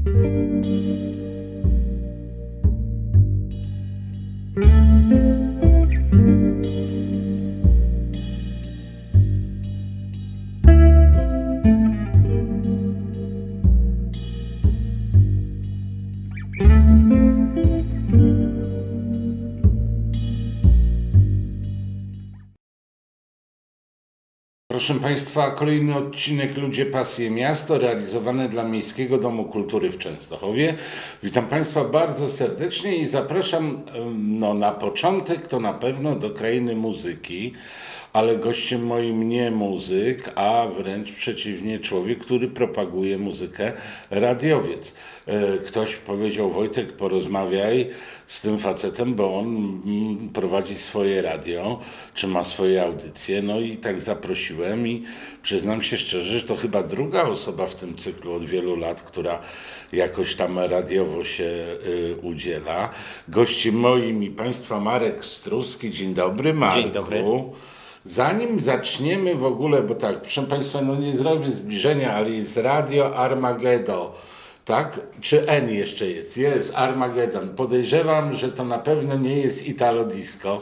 Proszę Państwa, kolejny odcinek Ludzie, Pasje, Miasto, realizowany dla Miejskiego Domu Kultury w Częstochowie. Witam Państwa bardzo serdecznie i zapraszam na początek to na pewno do krainy muzyki, ale gościem moim nie muzyk, a wręcz przeciwnie, człowiek, który propaguje muzykę, radiowiec. Ktoś powiedział: Wojtek, porozmawiaj z tym facetem, bo on prowadzi swoje radio, czy ma swoje audycje. No i tak zaprosiłem i przyznam się szczerze, że to chyba druga osoba w tym cyklu od wielu lat, która jakoś tam radiowo się udziela. Gościem moim i Państwa Marek Struski. Dzień dobry, Marku. Dzień dobry. Zanim zaczniemy w ogóle, bo tak, proszę Państwa, no nie zrobię zbliżenia, ale jest Radio Armageddon, tak? Czy N jeszcze jest? Jest Armageddon. Podejrzewam, że to na pewno nie jest Italo Disco.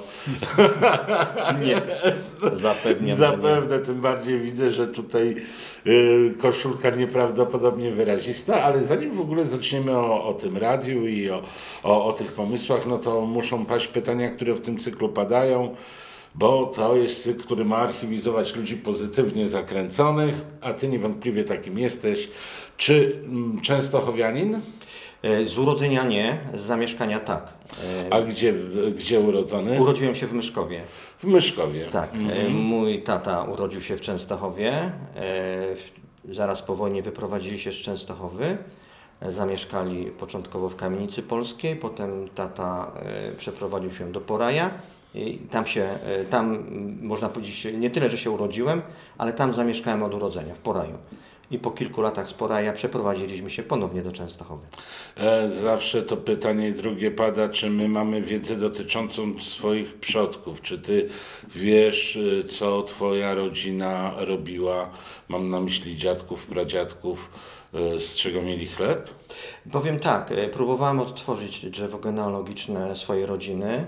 Nie, zapewniam. Zapewne, tym bardziej widzę, że tutaj koszulka nieprawdopodobnie wyrazista, ale zanim w ogóle zaczniemy o tym radiu i o tych pomysłach, no to muszą paść pytania, które w tym cyklu padają, bo to jest cykl, który ma archiwizować ludzi pozytywnie zakręconych, a Ty niewątpliwie takim jesteś. Czy częstochowianin? Z urodzenia nie, z zamieszkania tak. A gdzie urodzony? Urodziłem się w Myszkowie. W Myszkowie. Tak. Mój tata urodził się w Częstochowie. Zaraz po wojnie wyprowadzili się z Częstochowy. Zamieszkali początkowo w Kamienicy Polskiej, potem tata przeprowadził się do Poraja. I tam można powiedzieć, nie tyle, że się urodziłem, ale tam zamieszkałem od urodzenia, w Poraju. I po kilku latach z Poraja przeprowadziliśmy się ponownie do Częstochowy. Zawsze to pytanie drugie pada, czy my mamy wiedzę dotyczącą swoich przodków? Czy Ty wiesz, co Twoja rodzina robiła? Mam na myśli dziadków, pradziadków, z czego mieli chleb? Powiem tak, próbowałem odtworzyć drzewo genealogiczne swojej rodziny.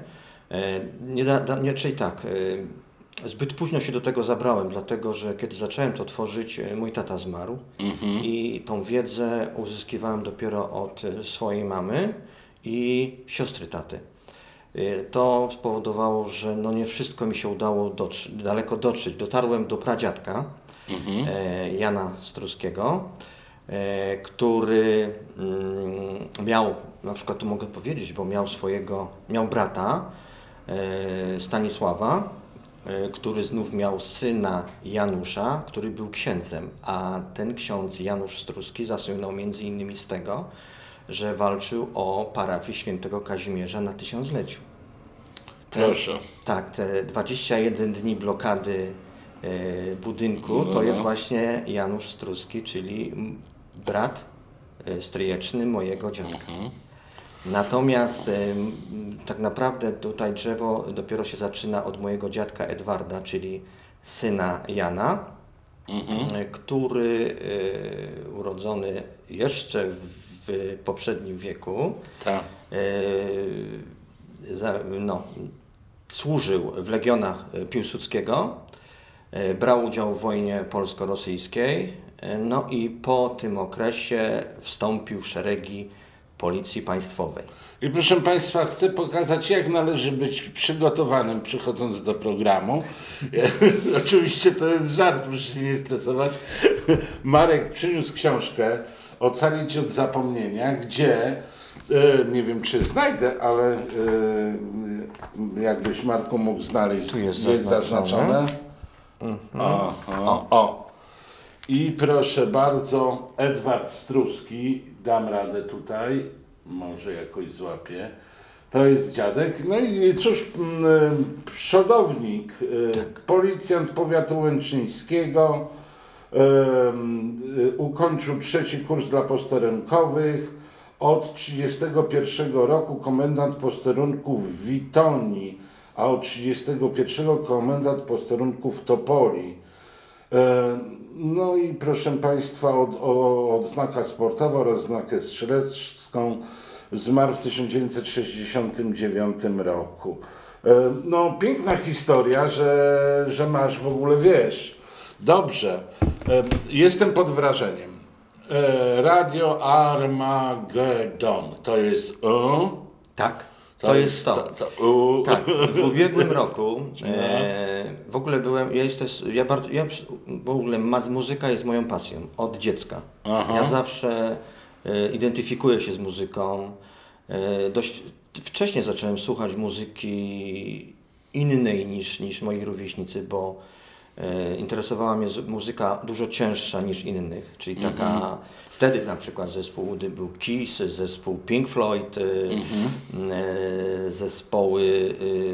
Zbyt późno się do tego zabrałem, dlatego że kiedy zacząłem to tworzyć, mój tata zmarł i tą wiedzę uzyskiwałem dopiero od swojej mamy i siostry taty. To spowodowało, że nie wszystko mi się udało daleko dotrzeć. Dotarłem do pradziadka Jana Struskiego, który miał, na przykład to mogę powiedzieć, bo miał brata Stanisława, który znów miał syna Janusza, który był księdzem, a ten ksiądz Janusz Struski zasłynął między innymi z tego, że walczył o parafię świętego Kazimierza na 1000-leciu. Proszę. Tak, te 21 dni blokady budynku to jest właśnie Janusz Struski, czyli brat stryjeczny mojego dziadka. Natomiast tak naprawdę tutaj drzewo dopiero się zaczyna od mojego dziadka Edwarda, czyli syna Jana, który urodzony jeszcze w poprzednim wieku, służył w legionach Piłsudskiego, brał udział w wojnie polsko-rosyjskiej, no i po tym okresie wstąpił w szeregi Policji Państwowej. I proszę Państwa, chcę pokazać, jak należy być przygotowanym, przychodząc do programu. Oczywiście to jest żart, proszę się nie stresować. Marek przyniósł książkę Ocalić od zapomnienia, gdzie, nie wiem czy znajdę, ale jakbyś, Marku, mógł znaleźć, tu jest zaznaczone. I proszę bardzo, Edward Struski, dam radę tutaj, może jakoś złapię. To jest dziadek. No i cóż, przodownik, policjant powiatu łęczyńskiego, ukończył 3. kurs dla posterunkowych. Od 1931 roku komendant posterunku w Witonii, a od 1931 komendant posterunku w Topoli. No i proszę Państwa, odznaka sportowa oraz odznakę strzelecką, zmarł w 1969 roku. No piękna historia, że masz w ogóle, wiesz, dobrze, jestem pod wrażeniem. Radio Armagedon, to jest Tak. To jest to. Tak, w ubiegłym roku w ogóle byłem, w ogóle muzyka jest moją pasją od dziecka. Aha. Ja zawsze identyfikuję się z muzyką. Dość wcześnie zacząłem słuchać muzyki innej niż moi rówieśnicy, bo interesowała mnie muzyka dużo cięższa niż innych, czyli taka, wtedy na przykład zespół był Kiss, zespół Pink Floyd, zespoły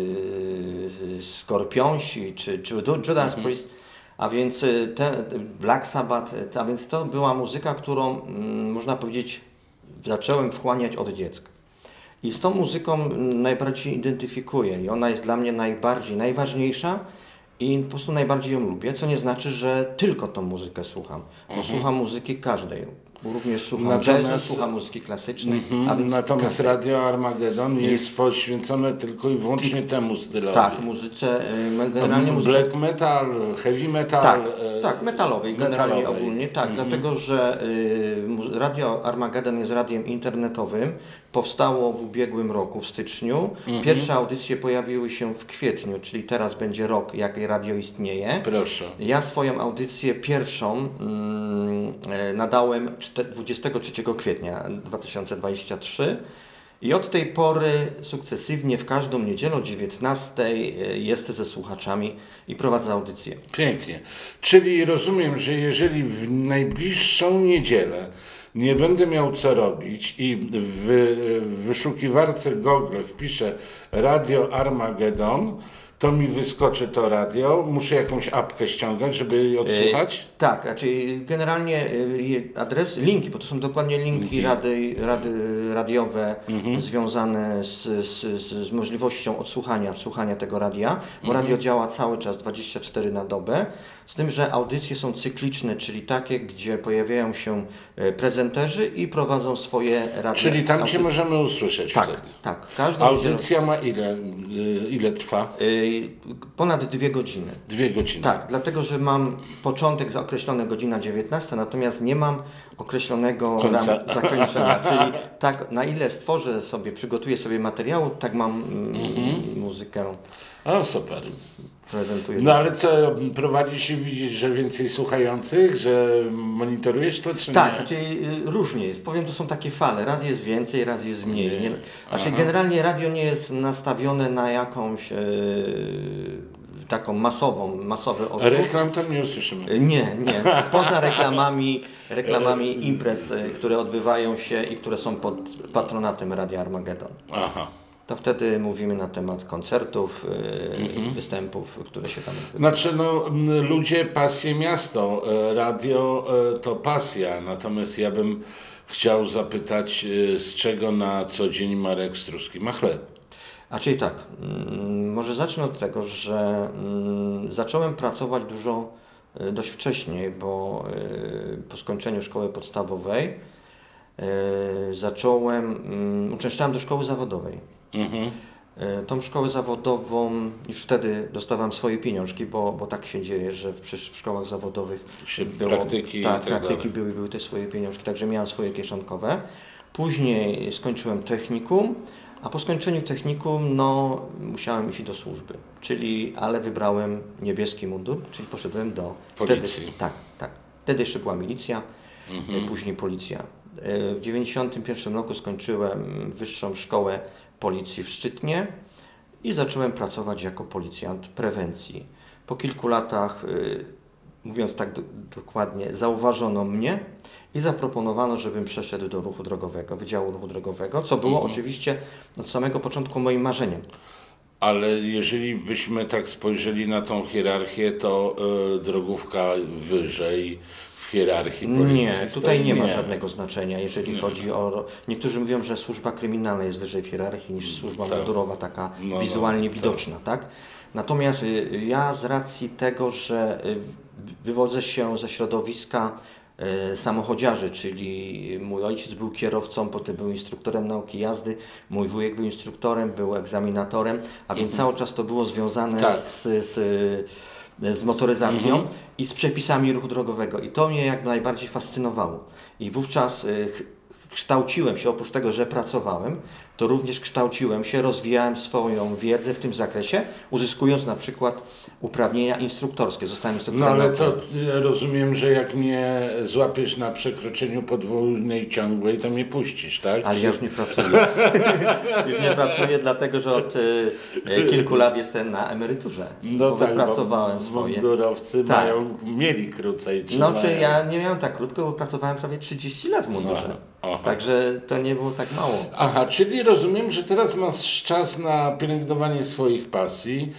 Skorpionsi czy Judas Priest, a więc Black Sabbath, a więc to była muzyka, którą można powiedzieć zacząłem wchłaniać od dziecka. I z tą muzyką najbardziej identyfikuję i ona jest dla mnie najważniejsza i po prostu najbardziej ją lubię, co nie znaczy, że tylko tą muzykę słucham, bo słucham muzyki każdej. Również słucham jazzu, słucham muzyki klasycznej. A więc natomiast Radio Armagedon jest poświęcone tylko i wyłącznie temu stylowi. Tak, muzyce, generalnie Black metal, heavy metal. Tak, metalowej, generalnie ogólnie, tak, dlatego że Radio Armagedon jest radiem internetowym, powstało w ubiegłym roku, w styczniu. Pierwsze audycje pojawiły się w kwietniu, czyli teraz będzie rok, jak radio istnieje. Proszę. Ja swoją audycję pierwszą nadałem 23 kwietnia 2023 i od tej pory sukcesywnie w każdą niedzielę o 19 jestem ze słuchaczami i prowadzę audycję. Pięknie. Czyli rozumiem, że jeżeli w najbliższą niedzielę nie będę miał co robić i w wyszukiwarce Google wpiszę Radio Armagedon, to mi wyskoczy to radio. Muszę jakąś apkę ściągać, żeby je odsłuchać? Tak, znaczy generalnie linki, bo to są dokładnie linki radiowe związane z możliwością słuchania tego radia, bo radio działa cały czas 24 na dobę, z tym, że audycje są cykliczne, czyli takie, gdzie pojawiają się prezenterzy i prowadzą swoje radio. Czyli tam Cię możemy usłyszeć wtedy? Tak. Audycja ma ile trwa? Ponad 2 godziny. 2 godziny. Tak, dlatego, że mam początek określony godzina 19, natomiast nie mam określonego zakończenia. Czyli tak, na ile przygotuję sobie materiału, tak mam muzykę. O, super. Prezentuję. No ale co, prowadzi się, widzisz, że więcej słuchających, że monitorujesz to, czy tak, nie? Znaczy różnie jest. Powiem, to są takie fale. Raz jest więcej, raz jest mniej. Znaczy generalnie radio nie jest nastawione na jakąś taką masowy odsłuch. Reklam tam nie usłyszymy. Nie. Poza reklamami imprez, które odbywają się i które są pod patronatem Radia Armagedon. Aha. To wtedy mówimy na temat koncertów, występów, które się tam odbywają. Znaczy, ludzie, pasje, miasto. Radio to pasja. Natomiast ja bym chciał zapytać, z czego na co dzień Marek Struski ma chleb? A czyli tak, może zacznę od tego, że zacząłem pracować dość wcześniej, bo po skończeniu szkoły podstawowej uczęszczałem do szkoły zawodowej. Tą szkołę zawodową już wtedy dostawałem swoje pieniążki, bo tak się dzieje, że w szkołach zawodowych praktyki były te swoje pieniążki, także miałem swoje kieszonkowe. Później skończyłem technikum, a po skończeniu technikum musiałem iść do służby, ale wybrałem niebieski mundur, czyli poszedłem do policji. Wtedy jeszcze była milicja, później policja. W 1991 roku skończyłem Wyższą Szkołę Policji w Szczytnie i zacząłem pracować jako policjant prewencji. Po kilku latach, mówiąc tak dokładnie, zauważono mnie i zaproponowano, żebym przeszedł do ruchu drogowego, Wydziału Ruchu Drogowego, co było oczywiście od samego początku moim marzeniem. Ale jeżeli byśmy tak spojrzeli na tą hierarchię, to drogówka wyżej, w hierarchii policji? Nie, tutaj nie ma żadnego znaczenia, jeżeli chodzi o... Niektórzy mówią, że służba kryminalna jest wyżej w hierarchii niż służba mundurowa, taka wizualnie widoczna, tak? Natomiast ja z racji tego, że wywodzę się ze środowiska samochodziarzy, czyli mój ojciec był kierowcą, potem był instruktorem nauki jazdy, mój wujek był instruktorem, był egzaminatorem, a więc cały czas to było związane z motoryzacją i z przepisami ruchu drogowego. I to mnie jak najbardziej fascynowało. I wówczas kształciłem się, oprócz tego, że pracowałem, to również kształciłem się, rozwijałem swoją wiedzę w tym zakresie, uzyskując na przykład uprawnienia instruktorskie. Zostałem instruktorem. No ale to rozumiem, że jak nie złapiesz na przekroczeniu podwójnej ciągłej, to mnie puścisz, tak? Ale ja już nie pracuję. Już nie pracuję, dlatego że od kilku lat jestem na emeryturze. No bo tak, wypracowałem swoje. Mundurowcy mieli krócej. No, czy ja nie miałem tak krótko, bo pracowałem prawie 30 lat w mundurze. Także to nie było tak mało. Aha, czyli rozumiem, że teraz masz czas na pielęgnowanie swoich pasji,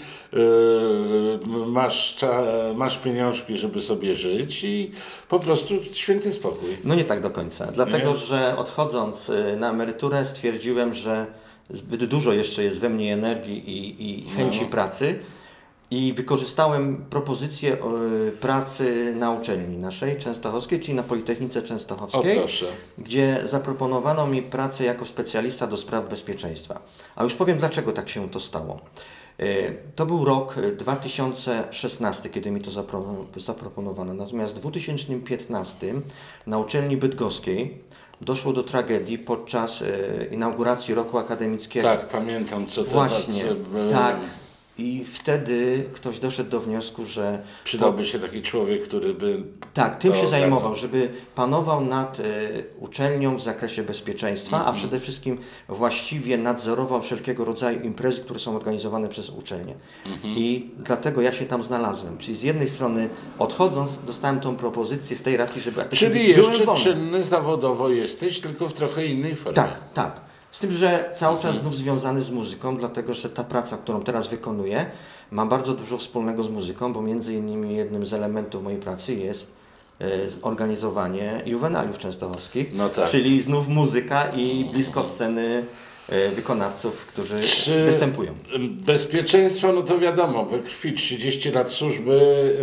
masz pieniążki, żeby sobie żyć i po prostu święty spokój. No nie tak do końca, dlatego że odchodząc na emeryturę stwierdziłem, że zbyt dużo jeszcze jest we mnie energii i chęci pracy. I wykorzystałem propozycję pracy na uczelni naszej częstochowskiej, czyli na Politechnice Częstochowskiej, gdzie zaproponowano mi pracę jako specjalista do spraw bezpieczeństwa. A już powiem, dlaczego tak się to stało. To był rok 2016, kiedy mi to zaproponowano. Natomiast w 2015 na uczelni bydgoskiej doszło do tragedii podczas inauguracji roku akademickiego. Tak, pamiętam, co to właśnie, tak. I wtedy ktoś doszedł do wniosku, że... Przydałby się taki człowiek, który by... Tak, tym się zajmował, żeby panował nad uczelnią w zakresie bezpieczeństwa, a przede wszystkim właściwie nadzorował wszelkiego rodzaju imprezy, które są organizowane przez uczelnię. I dlatego ja się tam znalazłem. Czyli z jednej strony odchodząc dostałem tą propozycję z tej racji, żeby... Czyli jeszcze czynny zawodowo jesteś, tylko w trochę innej formie. Tak, tak. Z tym, że cały czas znów związany z muzyką, dlatego że ta praca, którą teraz wykonuję, ma bardzo dużo wspólnego z muzyką, bo między innymi jednym z elementów mojej pracy jest zorganizowanie juwenaliów częstochowskich, czyli znów muzyka i blisko sceny wykonawców, którzy występują. Bezpieczeństwo, no to wiadomo, we krwi 30 lat służby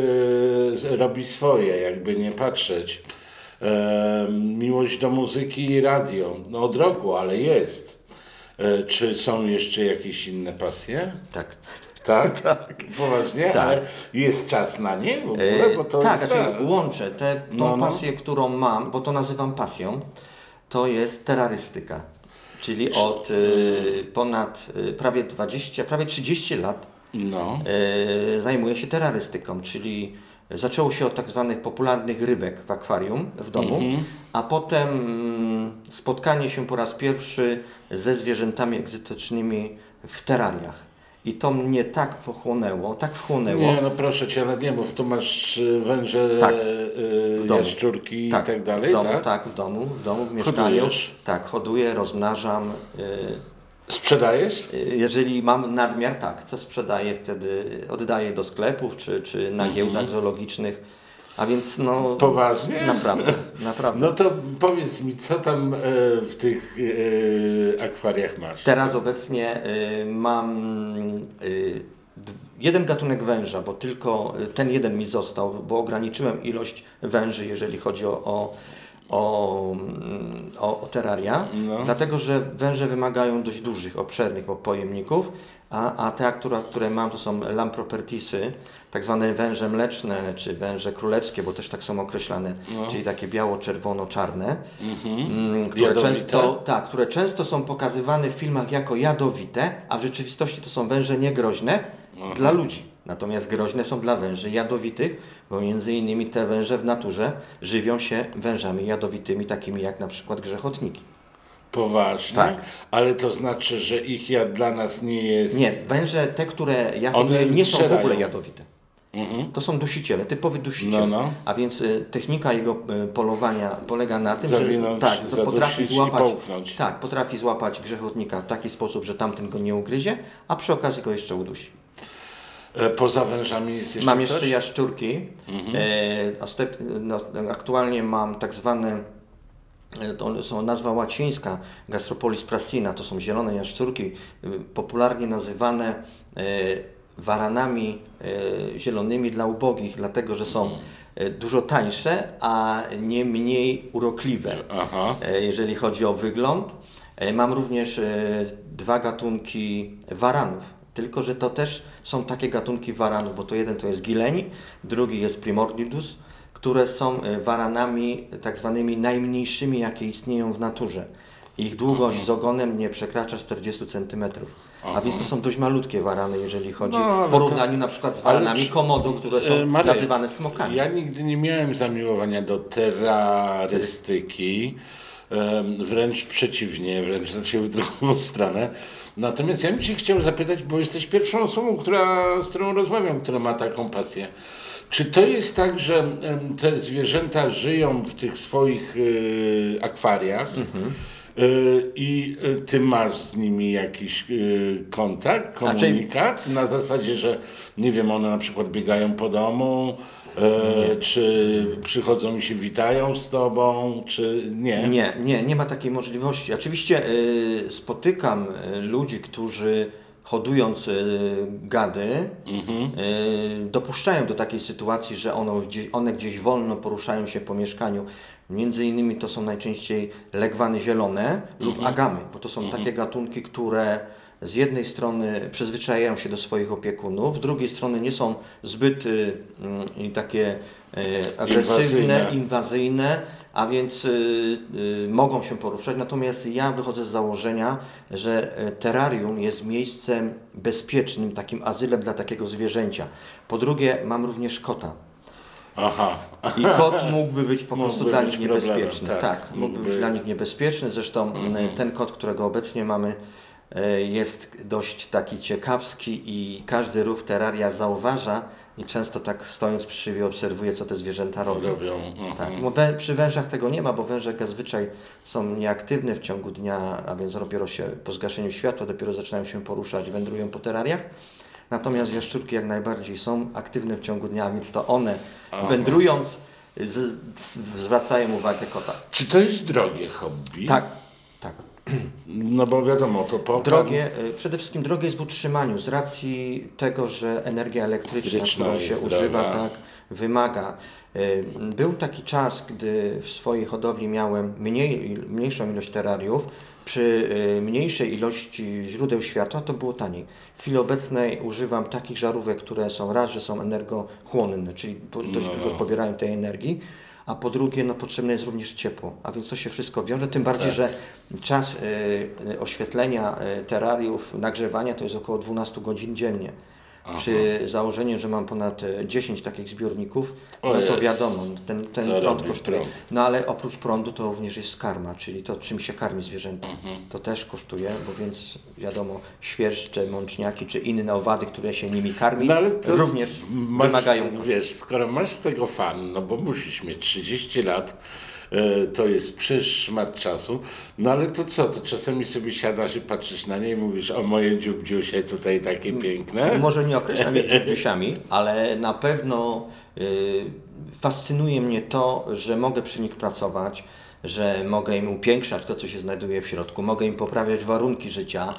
robi swoje, jakby nie patrzeć. Miłość do muzyki i radio. No od roku, ale jest. Czy są jeszcze jakieś inne pasje? Tak. Tak? Tak. Poważnie? Tak. Ale jest czas na nie w ogóle? Bo to tak, znaczy łączę tą pasję, którą mam, bo to nazywam pasją, to jest terrorystyka. Czyli od ponad prawie 30 lat zajmuję się terrorystyką, czyli zaczęło się od tak zwanych popularnych rybek w akwarium w domu, a potem spotkanie się po raz pierwszy ze zwierzętami egzotycznymi w terrariach. I to mnie tak pochłonęło, tak wchłonęło. Nie, no proszę Cię, ale nie mów, tu masz węże, jaszczurki i tak dalej, w domu, tak? W domu, w mieszkaniu. Hodujesz? Tak, hoduję, rozmnażam. Sprzedajesz? Jeżeli mam nadmiar, tak, co sprzedaję, wtedy oddaję do sklepów czy na giełdach zoologicznych. A więc no... Poważnie? Naprawdę, naprawdę. No to powiedz mi, co tam w tych akwariach masz? Teraz obecnie mam jeden gatunek węża, bo tylko ten jeden mi został, bo ograniczyłem ilość węży, jeżeli chodzi o terraria, dlatego że węże wymagają dość dużych, obszernych pojemników, a te, które mam, to są lampropertisy, tak zwane węże mleczne, czy węże królewskie, bo też tak są określane, czyli takie biało-czerwono-czarne, które często są pokazywane w filmach jako jadowite, a w rzeczywistości to są węże niegroźne dla ludzi. Natomiast groźne są dla węży jadowitych, bo między innymi te węże w naturze żywią się wężami jadowitymi, takimi jak na przykład grzechotniki. Poważnie? Tak. Ale to znaczy, że ich jad dla nas nie jest... Nie, węże, te, które ja hoduję, nie są w ogóle jadowite. To są dusiciele, typowy dusiciel. A więc technika jego polowania polega na tym, że potrafi złapać grzechotnika w taki sposób, że tamten go nie ugryzie, a przy okazji go jeszcze udusi. Poza wężami jest jeszcze Mam coś? jeszcze jaszczurki. Aktualnie mam tak zwane, to są nazwa łacińska, Gastropolis prassina, to są zielone jaszczurki, popularnie nazywane waranami zielonymi dla ubogich, dlatego że są dużo tańsze, a nie mniej urokliwe, jeżeli chodzi o wygląd. Mam również dwa gatunki waranów, tylko że to też są takie gatunki waranów, bo to jeden to jest gileń, drugi jest primordidus, które są waranami tak zwanymi najmniejszymi, jakie istnieją w naturze. Ich długość z ogonem nie przekracza 40 cm. A więc to są dość malutkie warany, jeżeli chodzi w porównaniu na przykład z waranami komodo, które są nazywane smokami. Ja nigdy nie miałem zamiłowania do terrorystyki, wręcz przeciwnie, wręcz znaczy w drugą stronę. Natomiast ja bym Cię chciał zapytać, bo jesteś pierwszą osobą, z którą rozmawiam, która ma taką pasję. Czy to jest tak, że te zwierzęta żyją w tych swoich akwariach i Ty masz z nimi jakiś kontakt, komunikat? Na zasadzie, że nie wiem, one na przykład biegają po domu, czy przychodzą i się witają z Tobą, czy nie? Nie ma takiej możliwości. Oczywiście spotykam ludzi, którzy hodując gady, dopuszczają do takiej sytuacji, że one gdzieś wolno poruszają się po mieszkaniu. Między innymi to są najczęściej legwany zielone lub agamy, bo to są takie gatunki, które z jednej strony przyzwyczajają się do swoich opiekunów, z drugiej strony nie są zbyt takie agresywne, inwazyjne, a więc mogą się poruszać. Natomiast ja wychodzę z założenia, że terrarium jest miejscem bezpiecznym, takim azylem dla takiego zwierzęcia. Po drugie, mam również kota. I kot mógłby być po prostu dla nich niebezpieczny. Tak, mógłby być dla nich niebezpieczny. Zresztą ten kot, którego obecnie mamy, jest dość taki ciekawski i każdy ruch terraria zauważa i często tak stojąc przy szybie obserwuje, co te zwierzęta robią. Tak. Przy wężach tego nie ma, bo węże zazwyczaj są nieaktywne w ciągu dnia, a więc dopiero się po zgaszeniu światła dopiero zaczynają się poruszać, wędrują po terrariach. Natomiast jaszczurki jak najbardziej są aktywne w ciągu dnia, więc to one wędrując zwracają uwagę kota. Czy to jest drogie hobby? Tak. No bo wiadomo, to przede wszystkim drogie jest w utrzymaniu z racji tego, że energia elektryczna, którą się używa, wymaga. Był taki czas, gdy w swojej hodowli miałem mniejszą ilość terrariów. Przy mniejszej ilości źródeł światła to było taniej. W chwili obecnej używam takich żarówek, które są że są energochłonne, czyli dość dużo pobierają tej energii, a po drugie potrzebne jest również ciepło, a więc to się wszystko wiąże, tym bardziej, że czas oświetlenia terrariów, nagrzewania to jest około 12 godzin dziennie. Przy założeniu, że mam ponad 10 takich zbiorników, to wiadomo, ten prąd kosztuje. No ale oprócz prądu to również jest karma, czyli to, czym się karmi zwierzęta. To też kosztuje, bo więc wiadomo, świerszcze, mączniaki czy inne owady, które się nimi karmi, również wymagają. Wiesz, skoro masz z tego fan, no bo musisz mieć 30 lat, to jest szmat czasu, no ale to co, to czasami sobie siadasz i patrzysz na nie i mówisz, o moje dziubdziusie tutaj takie piękne. Może nie określam je dziubdziusiami, ale na pewno fascynuje mnie to, że mogę przy nich pracować, że mogę im upiększać to, co się znajduje w środku, mogę im poprawiać warunki życia.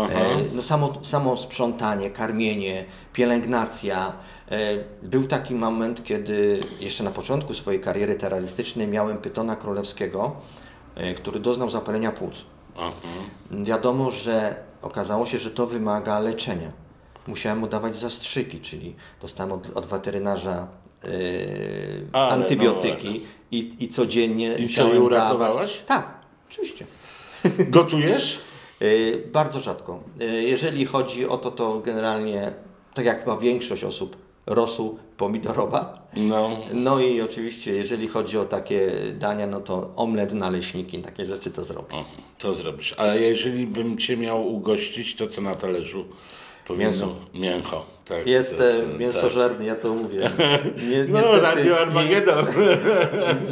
Samo sprzątanie, karmienie, pielęgnacja. Był taki moment, kiedy jeszcze na początku swojej kariery terrorystycznej miałem pytona królewskiego, który doznał zapalenia płuc. Wiadomo, że okazało się, że to wymaga leczenia. Musiałem mu dawać zastrzyki, czyli dostałem od weterynarza antybiotyki i codziennie I co, je uratowałaś? Tak, oczywiście. Gotujesz? Bardzo rzadko. Jeżeli chodzi o to, to generalnie, tak jak chyba większość osób, rosół pomidorowa. No i oczywiście, jeżeli chodzi o takie dania, no to omlet, naleśniki, takie rzeczy to zrobię. To zrobisz. A jeżeli bym Cię miał ugościć, to co na talerzu? Mięcho. Tak, Jestem mięsożerny, ja to mówię. Niestety, Radio Armagedon.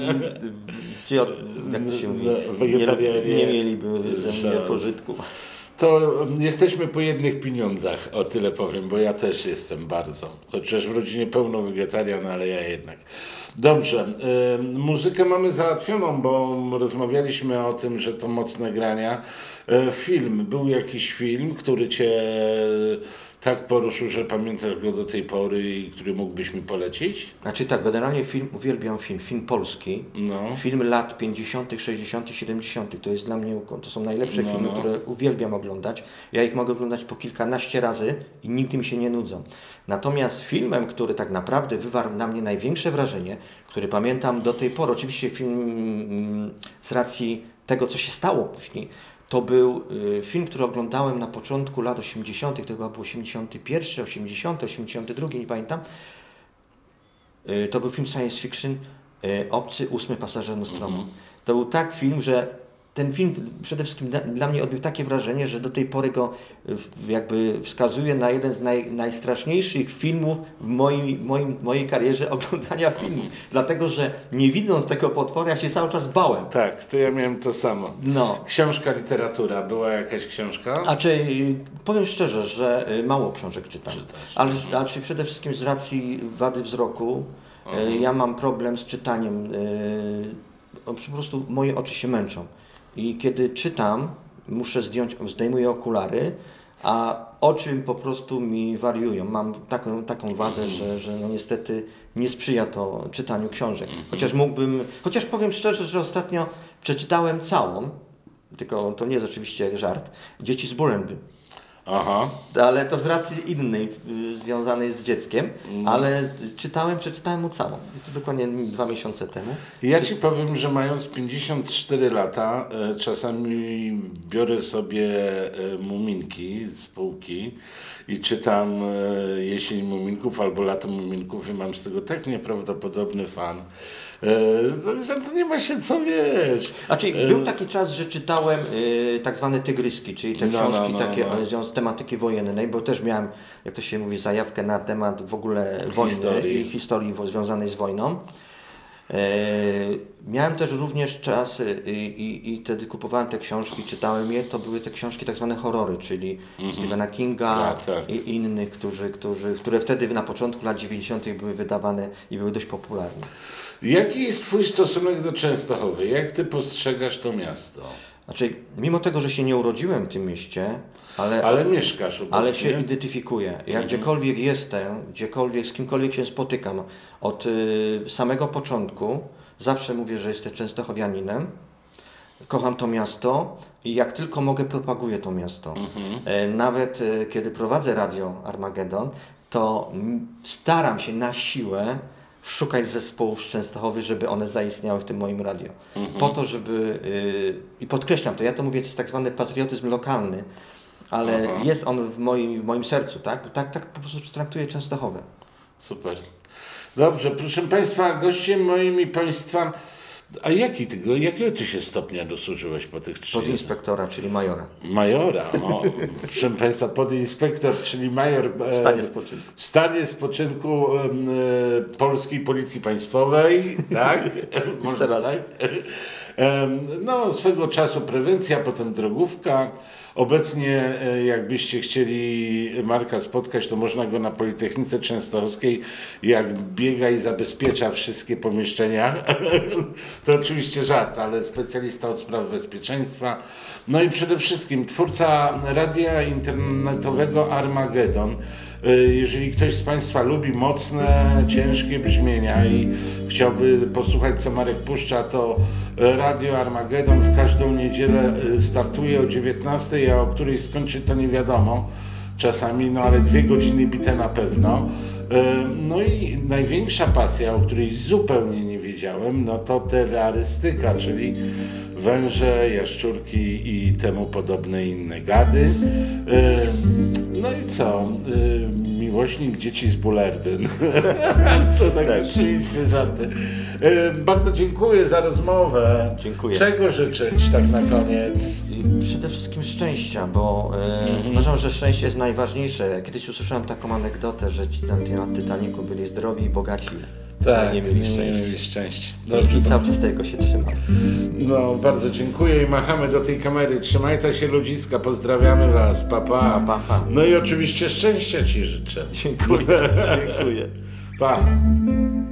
Jak to się mówi? Nie mieliby ze mnie pożytku. to jesteśmy po jednych pieniądzach, o tyle powiem, bo ja też jestem bardzo. Chociaż w rodzinie pełno wegetarian, ale ja jednak. Dobrze, muzykę mamy załatwioną, bo rozmawialiśmy o tym, że to mocne grania. Film, był jakiś film, który cię tak poruszył, że pamiętasz go do tej pory i który mógłbyś mi polecić? Znaczy tak, generalnie uwielbiam film polski, film lat 50., 60., 70. To jest dla mnie, to są najlepsze filmy, które uwielbiam oglądać. Ja ich mogę oglądać po kilkanaście razy i nigdy mi się nie nudzą. Natomiast filmem, który tak naprawdę wywarł na mnie największe wrażenie, który pamiętam do tej pory, oczywiście film z racji tego, co się stało później, to był film, który oglądałem na początku lat 80., to chyba był 81, 80, 82, nie pamiętam. To był film science fiction, Obcy, 8 pasażer Nostromo. To był tak film, że ten film przede wszystkim dla mnie odbił takie wrażenie, że do tej pory go jakby wskazuje na jeden z najstraszniejszych filmów w mojej karierze oglądania filmów. Dlatego, że nie widząc tego potwora, ja się cały czas bałem. Tak, to ja miałem to samo. No. Książka, literatura, była jakaś książka? Powiem szczerze, że mało książek czytam. Ale przede wszystkim z racji wady wzroku, ja mam problem z czytaniem. Po prostu moje oczy się męczą. I kiedy czytam, zdejmuję okulary, a oczy po prostu mi wariują. Mam taką wadę, że no niestety nie sprzyja to czytaniu książek. Chociaż powiem szczerze, że ostatnio przeczytałem całą, tylko to nie jest oczywiście żart, Dzieci z bólem. Aha. Ale to z racji innej, związanej z dzieckiem, ale przeczytałem mu całą. To dokładnie 2 miesiące temu. Ja Ci powiem, że mając 54 lata, czasami biorę sobie Muminki z półki i czytam Jesień Muminków albo Lato Muminków i mam z tego tak nieprawdopodobny fan. Że to nie ma się co wiesz. Był taki czas, że czytałem tak zwane tygryski, czyli te książki z tematyki wojennej, bo też miałem, jak to się mówi, zajawkę na temat w ogóle wojny i historii związanej z wojną. Miałem też również czas i wtedy kupowałem te książki, czytałem je, to były te książki tak zwane horrory, czyli Stephena Kinga i innych, które wtedy na początku lat 90. były wydawane i były dość popularne. Jaki jest Twój stosunek do Częstochowy? Jak Ty postrzegasz to miasto? Mimo tego, że się nie urodziłem w tym mieście, ale mieszkasz obecnie. Ale się identyfikuję. Jak gdziekolwiek jestem, z kimkolwiek się spotykam, od samego początku, zawsze mówię, że jestem częstochowianinem, kocham to miasto i jak tylko mogę, propaguję to miasto. Nawet kiedy prowadzę Radio Armagedon, to staram się na siłę szukać zespołów z Częstochowy, żeby one zaistniały w tym moim radio. Po to, żeby... I podkreślam to, ja to mówię, to jest tak zwany patriotyzm lokalny, ale jest on w moim sercu, tak? Bo tak po prostu traktuję Częstochowę. Super. Dobrze, proszę Państwa, gościem moim i Państwa... A jakiego Ty się stopnia dosłużyłeś po tych 3 Podinspektora, czyli majora. Majora, no. Proszę Państwa, podinspektor, czyli major w stanie spoczynku Polskiej Policji Państwowej, tak? Można tak? No, swego czasu prewencja, potem drogówka. Obecnie, jakbyście chcieli Marka spotkać, to można go na Politechnice Częstochowskiej, jak biega i zabezpiecza wszystkie pomieszczenia. To oczywiście żart, ale specjalista od spraw bezpieczeństwa. No i przede wszystkim twórca radia internetowego Armagedon. Jeżeli ktoś z Państwa lubi mocne, ciężkie brzmienia i chciałby posłuchać, co Marek puszcza, to Radio Armagedon w każdą niedzielę startuje o 19:00, a o której skończy to nie wiadomo czasami, no ale 2 godziny bite na pewno. No i największa pasja, o której zupełnie nie wiedziałem, no to terrorystyka, czyli węże, jaszczurki i temu podobne inne gady. No i co? Miłośnik dzieci z Bullerbyn. To tak oczywiście żarty. Bardzo dziękuję za rozmowę. Dziękuję. Czego życzyć tak na koniec? Przede wszystkim szczęścia, bo uważam, że szczęście jest najważniejsze. Kiedyś usłyszałem taką anegdotę, że ci na Titanicu byli zdrowi i bogaci. Tak, nie mieli szczęścia. mieli szczęścia. I cały czas tego się trzymam. No, bardzo dziękuję i machamy do tej kamery. Trzymajcie się ludziska, pozdrawiamy was, pa, pa. Pa, pa, pa. No i oczywiście szczęścia ci życzę. Dziękuję, dziękuję. Pa.